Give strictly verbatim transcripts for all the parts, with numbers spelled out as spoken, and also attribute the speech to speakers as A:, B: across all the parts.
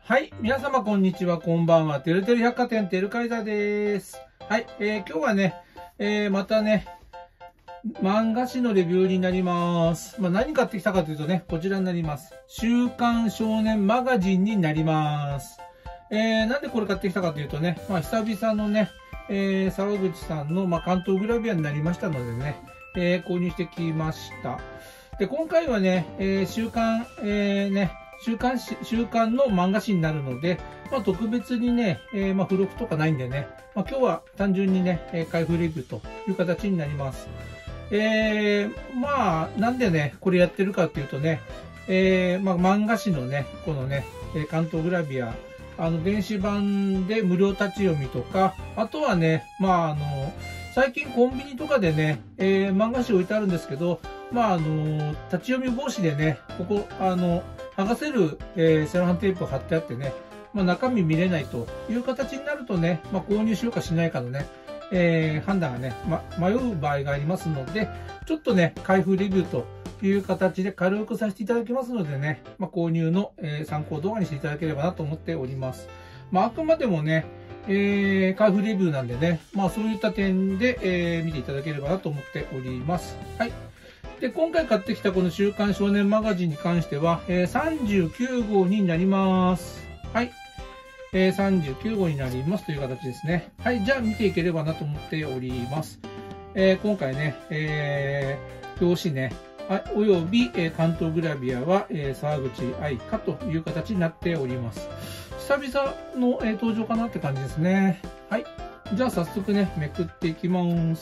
A: はい。皆様、こんにちは。こんばんは。てるてる百貨店、てるカイザーです。はい。えー、今日はね、えー、またね、漫画誌のレビューになります。まあ、何買ってきたかというとね、こちらになります。週刊少年マガジンになります。えー、なんでこれ買ってきたかというとね、まあ、久々のね、えー、沢口さんの、まあ、関東グラビアになりましたのでね、えー、購入してきました。で、今回はね、えー、週刊、えー、ね、週刊誌、週刊の漫画誌になるので、まあ、特別にね、えー、まあ、付録とかないんでね、まあ、今日は単純にね、えー、開封レビューという形になります。えー、まあ、なんでね、これやってるかっていうとね、えー、まあ、漫画誌のね、このね、関東グラビア、あの、電子版で無料立ち読みとか、あとはね、まあ、あの、最近コンビニとかでね、えー、漫画誌置いてあるんですけど、まあ、あの、立ち読み防止でね、ここ、あの、剥がせる、えー、セロハンテープを貼ってあってね、まあ、中身見れないという形になるとね、まあ、購入しようかしないかのね、えー、判断がね、ま、迷う場合がありますので、ちょっとね、開封レビューという形で軽くさせていただきますのでね、まあ、購入の、えー、参考動画にしていただければなと思っております。まあ、あくまでもね、えー、開封レビューなんでね、まあそういった点で、えー、見ていただければなと思っております。はい。で、今回買ってきたこの週刊少年マガジンに関しては、えー、さんじゅうきゅうごうになります。はい。えー、さんじゅうきゅうごうになりますという形ですね。はい。じゃあ見ていければなと思っております。えー、今回ね、えー、表紙ね、および、えー、関東グラビアは、えー、沢口愛香という形になっております。久々の、えー、登場かなって感じですね。はい。じゃあ早速ね、めくっていきます。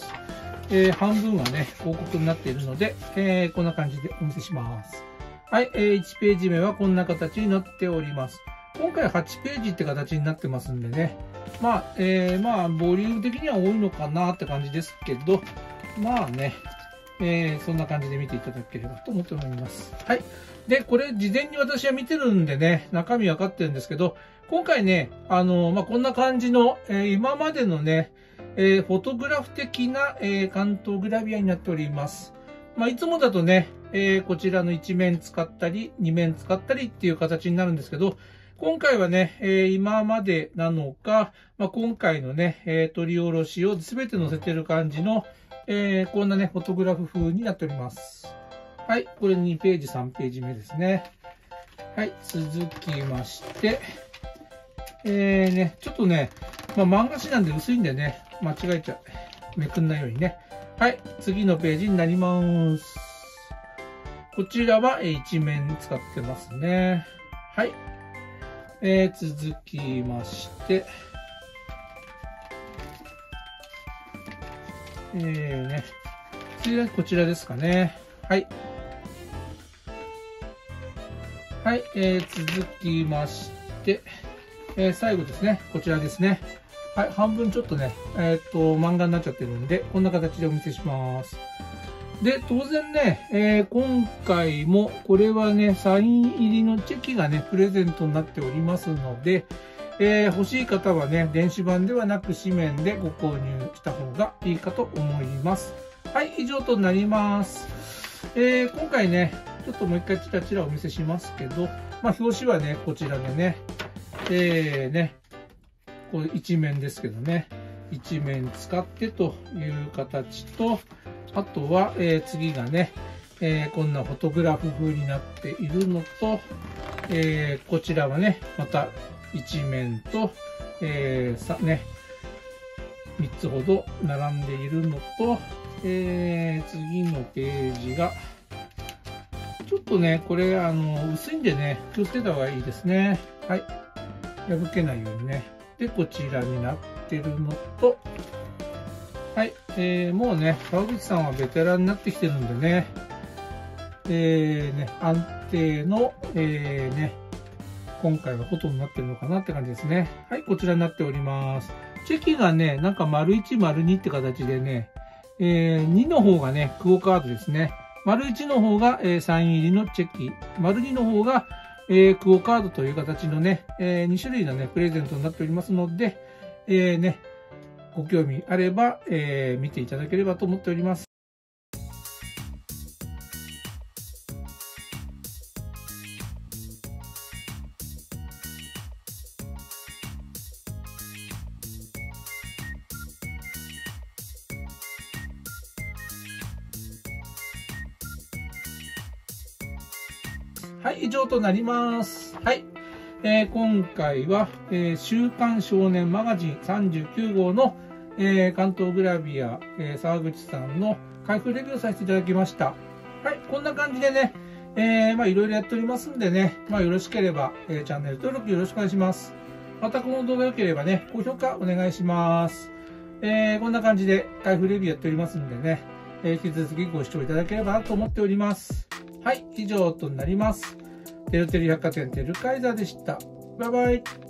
A: えー、半分はね、広告になっているので、えー、こんな感じでお見せします。はい、えー、いちページ目はこんな形になっております。今回はちページって形になってますんでね。まあ、えー、まあ、ボリューム的には多いのかなって感じですけど、まあね、えー、そんな感じで見ていただければと思っております。はい。で、これ事前に私は見てるんでね、中身分かってるんですけど、今回ね、あの、まあ、こんな感じの、えー、今までのね、えー、フォトグラフ的な、えー、関東グラビアになっております。まあ、いつもだとね、えー、こちらのいち面使ったり、に面使ったりっていう形になるんですけど、今回はね、えー、今までなのか、まあ、今回のね、えー、取り下ろしを全て載せてる感じの、えー、こんなね、フォトグラフ風になっております。はい、これにページ、さんページ目ですね。はい、続きまして、えーね、ちょっとね、まあ、漫画誌なんで薄いんでね、間違えちゃう。めくんないようにね。はい、次のページになります。こちらは一面使ってますね。はい。えー、続きまして、えーね、次はこちらですかね。はい。はい、えー、続きまして、えー、最後ですね。こちらですね。はい、半分ちょっとね、えっと、漫画になっちゃってるんで、こんな形でお見せします。で、当然ね、えー、今回も、これはね、サイン入りのチェキがね、プレゼントになっておりますので、えー、欲しい方はね、電子版ではなく紙面でご購入した方がいいかと思います。はい、以上となります。えー、今回ね、ちょっともう一回チラチラお見せしますけど、まあ、表紙はね、こちらでね、えー、ね、これ一面ですけどね、一面使ってという形と、あとは、えー、次がね、えー、こんなフォトグラフ風になっているのと、えー、こちらはね、また一面と、えー、さね、みっつほど並んでいるのと、えー、次のページが、ちょっとね、これ、あの、薄いんでね、気をつけた方がいいですね。はい。破けないようにね。で、こちらになってるのと、はい。えー、もうね、川口さんはベテランになってきてるんでね、えー、ね、安定の、えー、ね、今回はフォトになってるのかなって感じですね。はい、こちらになっております。チェキがね、なんか丸いち、丸にって形でね、えー、にの方がね、クオカードですね。丸いちの方が、えー、サイン入りのチェキ。丸にの方が、えー、クオカードという形のね、えー、に種類のね、プレゼントになっておりますので、えー、ね、ご興味あれば、えー、見ていただければと思っております。 はい、以上となります。はい。えー、今回は、えー、週刊少年マガジンさんじゅうきゅう号の、えー、関東グラビア、えー、沢口さんの開封レビューさせていただきました。はい、こんな感じでね、えー、まあいろいろやっておりますんでね、まあよろしければ、えー、チャンネル登録よろしくお願いします。またこの動画良ければね、高評価お願いします。えー、こんな感じで開封レビューやっておりますんでね、えー、引き続きご視聴いただければなと思っております。はい、以上となります。てるてる百貨店てるカイザーでした。バイバイ。